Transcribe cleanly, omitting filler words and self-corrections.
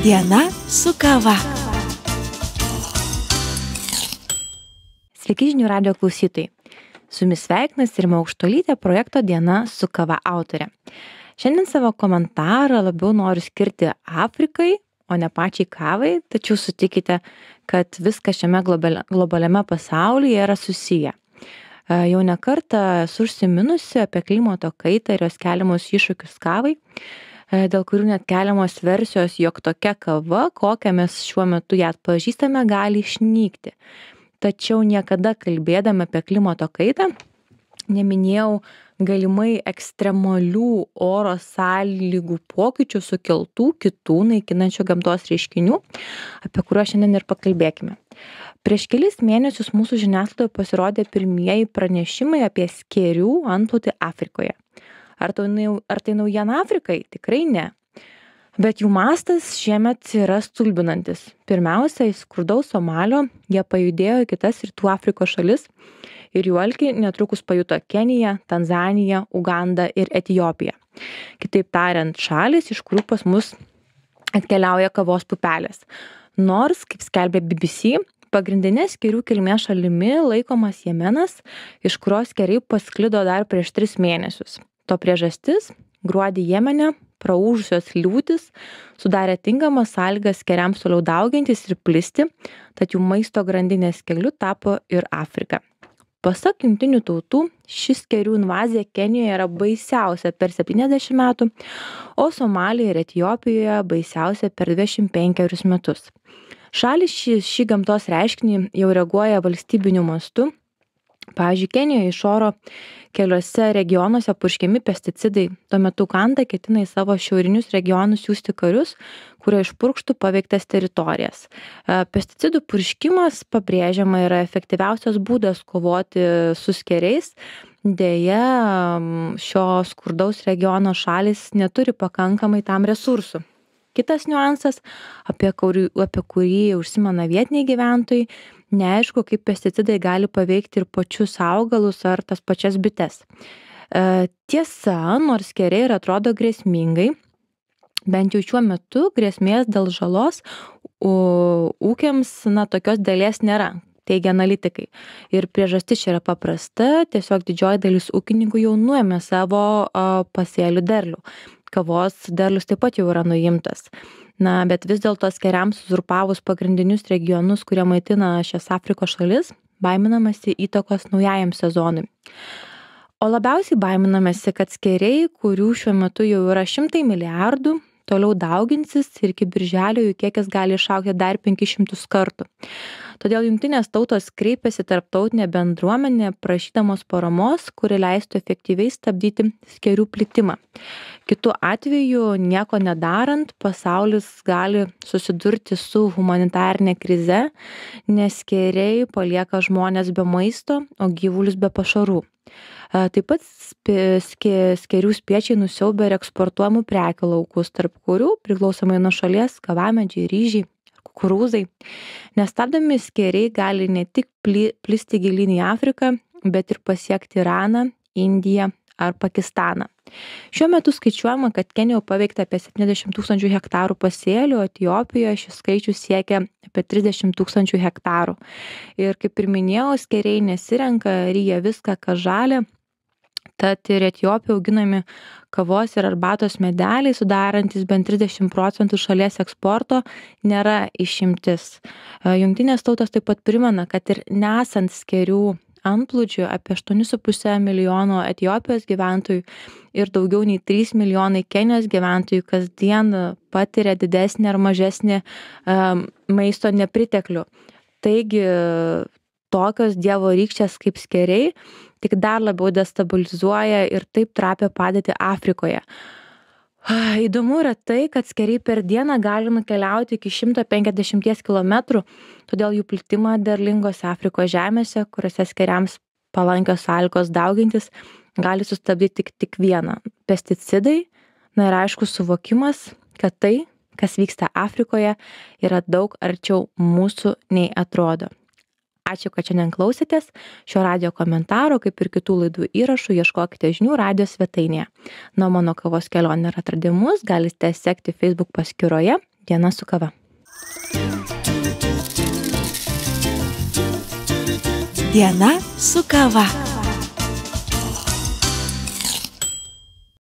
Diena su kava. Sveiki žinių radijo klausytojai. Su jumis sveikinasi Rima Aukštuolytė, projekto Diena su kava autorė. Šiandien savo komentarą labiau noriu skirti Afrikai, o ne pačiai kavai, tačiau sutikite, kad viskas šiame globaliame pasaulyje yra susiję. Jau ne kartą esu užsiminusi apie klimato kaitą ir jos keliamus iššūkius kavai, dėl kurių net keliamos versijos, jog tokia kava, kokią mes šiuo metu ją atpažįstame, gali išnykti. Tačiau niekada kalbėdama apie klimato kaitą neminėjau galimai ekstremalių oro sąlygų pokyčių sukeltų kitų naikinančių gamtos reiškinių, apie kuriuos šiandien ir pakalbėkime. Prieš kelis mėnesius mūsų žiniasklaidoje pasirodė pirmieji pranešimai apie skėrių antplūdį Afrikoje. Ar tai naujiena Afrikai? Tikrai ne. Bet jų mastas šiemet yra stulbinantis. Pirmiausia, iš skurdaus Somalio jie pajudėjo į kitas rytų Afrikos šalis ir jų alkį netrukus pajuto Kenija, Tanzanija, Uganda ir Etiopija. Kitaip tariant, šalis, iš kurių pas mus atkeliauja kavos pupelės. Nors, kaip skelbė BBC, pagrindinė skėrių kilmės šalimi laikomas Jemenas, iš kurios skėriai pasklido dar prieš 3 mėnesius. To priežastis - gruodį Jemene praūžusios liūtys sudarė tinkamas sąlygas skėriams toliau daugintis ir plisti, tad jų maisto grandinės keliu tapo ir Afrika. Pasak Jungtinių tautų, ši skėrių invazija Kenijoje yra baisiausia per 70 metų, o Somalijoje ir Etiopijoje baisiausia per 25 metus. Šalys šį gamtos reiškinį jau reaguoja valstybiniu mastu. Pavyzdžiui, Kenijoje iš oro keliuose regionuose purškiami pesticidai. Tuo metu Uganda ketina į savo šiaurinius regionus siųsti karius, kurie išpurkštų paveiktas teritorijas. Pesticidų purškimas, pabrėžiama, yra efektyviausias būdas kovoti su skėriais. Deja, šio skurdaus regiono šalys neturi pakankamai tam resursų. Kitas niuansas, apie kurį užsimena vietiniai gyventojai, neaišku, kaip pesticidai gali paveikti ir pačius augalus ar tas pačias bites. Tiesa, nors skėriai ir atrodo grėsmingai, bent jau šiuo metu grėsmės dėl žalos ūkiams tokios dalies nėra, teigia analitikai. Ir priežastis čia yra paprasta, tiesiog didžioji dalis ūkininkų jau nuėmė savo pasėlių derlių. Kavos derlius taip pat jau yra nuimtas. Bet vis dėlto skėriams uzurpavus pagrindinius regionus, kurie maitina šias Afrikos šalis, baiminamasi įtakos naujajam sezonui. O labiausiai baiminamasi, kad skėriai, kurių šiuo metu jau yra 100 milijardų, toliau dauginsis ir iki birželio jų kiekis gali išaugti dar 500 kartų. Todėl Jungtinės tautos kreipėsi tarptautinė bendruomenė prašydamos paramos, kuri leistų efektyviai stabdyti skėrių plitimą. Kitu atveju, nieko nedarant, pasaulis gali susidurti su humanitarinė krize, nes skėriai palieka žmonės be maisto, o gyvulius be pašarų. Taip pat skėrių spiečiai nusiaubė ir eksportuojamų prekių laukus, tarp kurių priklausomai nuo šalies kavamedžiai, ryžiai, kukurūzai. Nestabdomi skėriai gali ne tik plisti gilyn į Afriką, bet ir pasiekti Iraną, Indiją ar Pakistaną. Šiuo metu skaičiuojama, kad Kenijoje paveikta apie 70 000 hektarų pasėlių, Etiopijoje šis skaičius siekia apie 30 000 hektarų. Ir kaip ir minėjau, skėriai nesirenka, ryja viską, kas žalia. Tad ir Etiopijoje auginami kavos ir arbatos medeliai, sudarantis bent 30% šalies eksporto, nėra išimtis. Jungtinės tautos taip pat primena, kad ir nesant skėrių antplūdžių, apie 8,5 milijono Etiopijos gyventojų ir daugiau nei 3 milijonai Kenijos gyventojų kasdien patiria didesnį ar mažesnį maisto nepriteklių. Taigi, tokios dievo rykštės kaip skėriai tik dar labiau destabilizuoja ir taip trapia padėtį Afrikoje. Įdomu yra tai, kad skėriai per dieną gali nukeliauti iki 150 km, todėl jų plitimą derlingose Afrikos žemėse, kuriuose skėriams palankios sąlygos daugintis, gali sustabdyti tik vieną - pesticidai. Ir aišku suvokimas, kad tai, kas vyksta Afrikoje, yra daug arčiau mūsų nei atrodo. Ačiū, kad šiandien klausėtės. Šio radijo komentaro, kaip ir kitų laidų įrašų, ieškokite žinių radijo svetainėje. Mano kavos kelionę ir atradimus galite sekti Facebook paskyroje Diena su kava. Diena su kava.